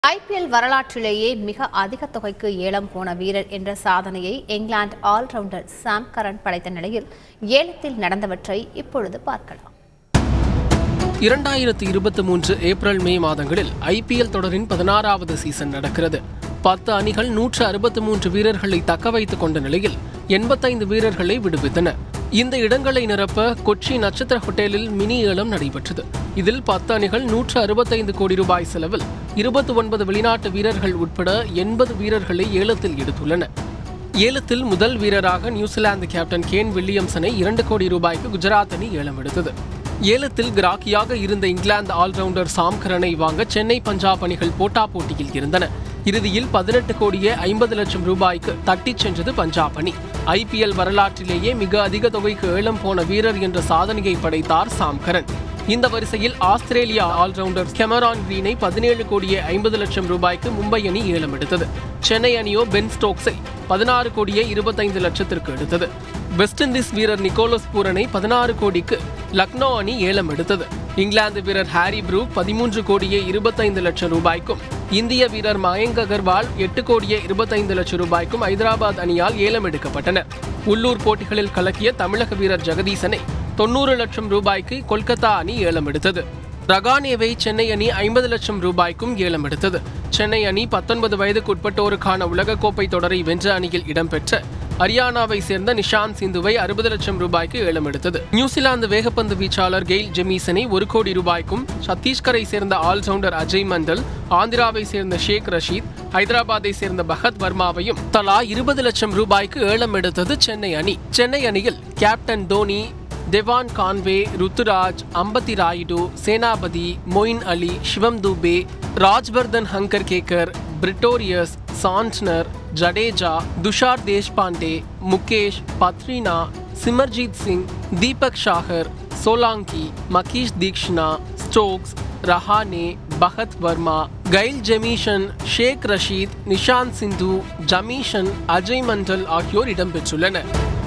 IPL வரலாற்றிலேயே மிக அதிக தொகைக்கு ஏலம் போன வீரர் என்ற சாதனையை இங்கிலாந்து ஆல்ரவுண்டர் சாம் கரன் படைத்த நிலையில் ஏலத்தில் நடந்தவற்றை இப்பொழுது பார்க்கலாம். 2023 ஏப்ரல் மே மாதங்களில் IPL தொடரின் 16வது சீசன் நடக்கிறது. 10 அணிகள் 163 வீரர்களை தக்க வைத்துக் கொண்ட நிலையில் 85 வீரர்களை விடுவித்தன. இந்த இடங்களை நிரப்ப கொச்சி நட்சத்திர ஹோட்டலில் மினி ஏலம் நடைபெற்றது. இதில் 10 அணிகள் 165 கோடி ரூபாய் செலவில் 29 வெளிநாட்டு வீரர்கள் உட்பட 80 வீரர்களை ஏலத்தில் எடுத்துள்ளன. ஏலத்தில் முதல் வீரராக நியூசிலாந்து கேப்டன் கேன் வில்லியம்சனை 2 கோடி ரூபாய்க்கு குஜராத் அணி ஏலம் எடுத்தது. ஏலத்தில் கிராக்கியாக இருந்த இங்கிலாந்து ஆல்ரவுண்டர் சாம் கரனை வாங்க சென்னை பஞ்சாப் அணிகள் போட்டியில் இருந்தன. இறுதியில் 18 கோடியே 50 லட்சம் ரூபாய்க்கு தட்டிச் சென்றது பஞ்சாப் அணி. IPL வரலாற்றிலேயே மிக அதிக தொகைக்கு ஏலம் போன வீரர் என்ற சாதனையை படைத்தார் சாம் கரன். இந்த வரிசையில் ஆஸ்திரேலியா ஆல்ரவுண்டர் கெமரான் கிரீனை 17 கோடியே 50 லட்சம் ரூபாய்க்கு மும்பை அணி ஏலம் எடுத்தது. சென்னை அணியோ பென் ஸ்டோக்ஸை 16 கோடியே 25 லட்சத்திற்கு எடுத்தது. வெஸ்ட் இண்டீஸ் வீரர் நிக்கோலஸ் பூரனை 16 கோடிக்கு லக்னோ அணி ஏலம் எடுத்தது. இங்கிலாந்து வீரர் ஹாரி ப்ரூக் 13 கோடியே 25 லட்சம் ரூபாய்க்கும், இந்திய வீரர் மயங்க் அகர்வால் 8 கோடியே 25 லட்சம் ரூபாய்க்கும் ஐதராபாத் அணியால் ஏலம் எடுக்கப்பட்டனர். உள்ளூர் போட்டிகளில் கலக்கிய தமிழக வீரர் ஜெகதீசனை 90 லட்சம் ரூபாய்க்கு கொல்கத்தா அணி ஏலம் எடுத்தது. ரகானேவை சென்னை அணி 50 லட்சம் ரூபாய்க்கும் ஏலம் எடுத்தது. சென்னை அணி 19 வயதுக்கு உட்பட்டோருக்கான உலகக்கோப்பை தொடரை வென்ற அணியில் இடம்பெற்ற ஹரியானாவை சேர்ந்த நிஷாந்த் சிந்துவை 60 லட்சம் ரூபாய்க்கு ஏலம் எடுத்தது. நியூசிலாந்து வேகப்பந்து வீச்சாளர் கெயில் ஜெமீசனை 1 கோடி ரூபாய்க்கும், சத்தீஸ்கரை சேர்ந்த ஆல்ரவுண்டர் அஜய் மண்டல், ஆந்திராவை சேர்ந்த ஷேக் ரஷீத், ஹைதராபாத்தை சேர்ந்த பகத் வர்மாவையும் தலா 20 லட்சம் ரூபாய்க்கு ஏலம் எடுத்தது சென்னை அணி. சென்னை அணியில் கேப்டன் தோனி, தேவான் கான்வே, ருத்துராஜ், அம்பத்தி ராயுடு, சேனாபதி, மொயின் அலி, சிவம் Dubey, Rajvardhan Hangargekar, Pretorius, Santner, Jadeja, Tushar Deshpande, Mukesh, Pathirana, Simarjeet Singh, Deepak Sagar, Solanki, மகீஷ் Theekshana, Stokes, Rahane, Bhagat Verma, GAIL ஜெமீசன், ஷேக் ரஷீத், நிஷாந்த் சிந்து, ஜமீஷன், அஜய் மண்டல் ஆகியோர் இடம்பெற்றுள்ளனர்.